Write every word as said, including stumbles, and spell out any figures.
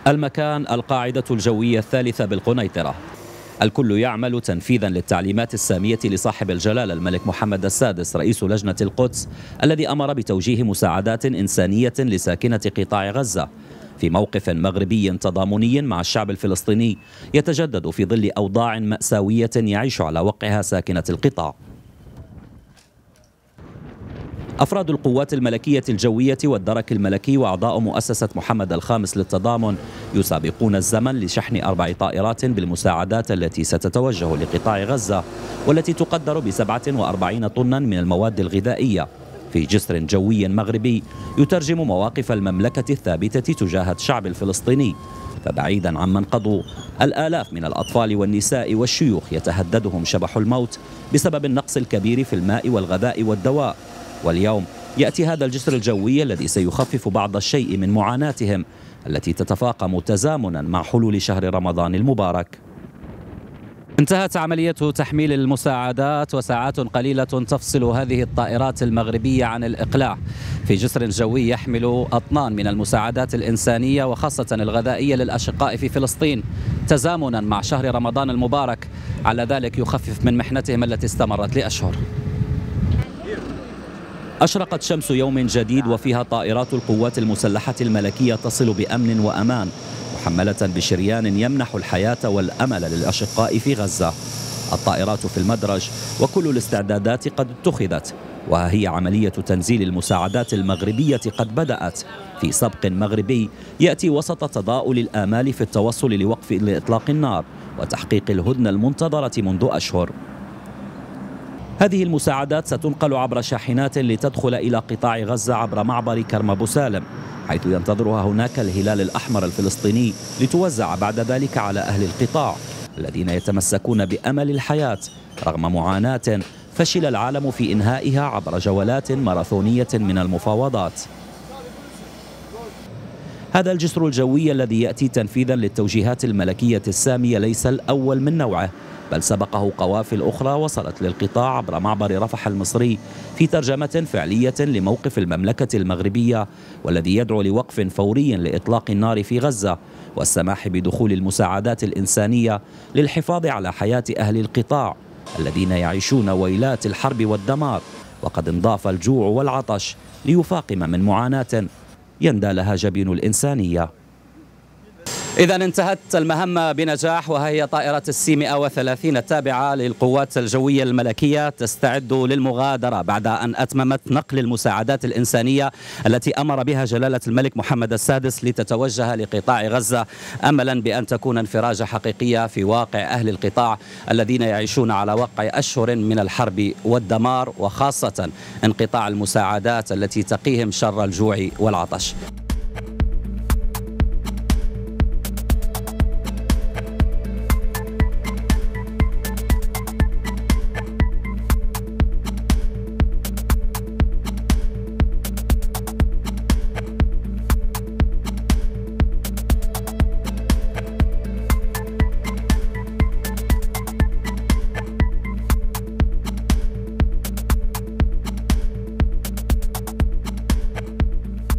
المكان القاعدة الجوية الثالثة بالقنيطرة. الكل يعمل تنفيذا للتعليمات السامية لصاحب الجلالة الملك محمد السادس رئيس لجنة القدس، الذي أمر بتوجيه مساعدات إنسانية لساكنة قطاع غزة في موقف مغربي تضامني مع الشعب الفلسطيني يتجدد في ظل أوضاع مأساوية يعيش على وقعها ساكنة القطاع. أفراد القوات الملكية الجوية والدرك الملكي وأعضاء مؤسسة محمد الخامس للتضامن يسابقون الزمن لشحن أربع طائرات بالمساعدات التي ستتوجه لقطاع غزة، والتي تقدر بسبعة وأربعين طنا من المواد الغذائية في جسر جوي مغربي يترجم مواقف المملكة الثابتة تجاه الشعب الفلسطيني. فبعيدا عمن قضوا، الآلاف من الأطفال والنساء والشيوخ يتهددهم شبح الموت بسبب النقص الكبير في الماء والغذاء والدواء. واليوم يأتي هذا الجسر الجوي الذي سيخفف بعض الشيء من معاناتهم التي تتفاقم تزامنا مع حلول شهر رمضان المبارك. انتهت عملية تحميل المساعدات، وساعات قليلة تفصل هذه الطائرات المغربية عن الإقلاع في جسر جوي يحمل أطنان من المساعدات الإنسانية وخاصة الغذائية للأشقاء في فلسطين، تزامنا مع شهر رمضان المبارك، على ذلك يخفف من محنتهم التي استمرت لأشهر. أشرقت شمس يوم جديد وفيها طائرات القوات المسلحة الملكية تصل بأمن وأمان، محملة بشريان يمنح الحياة والأمل للأشقاء في غزة. الطائرات في المدرج وكل الاستعدادات قد اتخذت، وها هي عملية تنزيل المساعدات المغربية قد بدأت في سبق مغربي يأتي وسط تضاؤل الآمال في التوصل لوقف لإطلاق النار وتحقيق الهدنة المنتظرة منذ أشهر. هذه المساعدات ستنقل عبر شاحنات لتدخل إلى قطاع غزة عبر معبر كرم أبو سالم، حيث ينتظرها هناك الهلال الأحمر الفلسطيني لتوزع بعد ذلك على أهل القطاع الذين يتمسكون بأمل الحياة رغم معاناة فشل العالم في إنهائها عبر جولات ماراثونية من المفاوضات. هذا الجسر الجوي الذي يأتي تنفيذا للتوجيهات الملكية السامية ليس الأول من نوعه، بل سبقه قوافل أخرى وصلت للقطاع عبر معبر رفح المصري في ترجمة فعلية لموقف المملكة المغربية، والذي يدعو لوقف فوري لإطلاق النار في غزة والسماح بدخول المساعدات الإنسانية للحفاظ على حياة أهل القطاع الذين يعيشون ويلات الحرب والدمار، وقد انضاف الجوع والعطش ليفاقم من معاناة يندى لها جبين الإنسانية. إذا انتهت المهمة بنجاح، وهي طائرة السي مئة وثلاثين التابعة للقوات الجوية الملكية تستعد للمغادرة بعد أن أتممت نقل المساعدات الإنسانية التي أمر بها جلالة الملك محمد السادس لتتوجه لقطاع غزة، أملا بأن تكون انفراجة حقيقية في واقع أهل القطاع الذين يعيشون على وقع أشهر من الحرب والدمار، وخاصة انقطاع المساعدات التي تقيهم شر الجوع والعطش.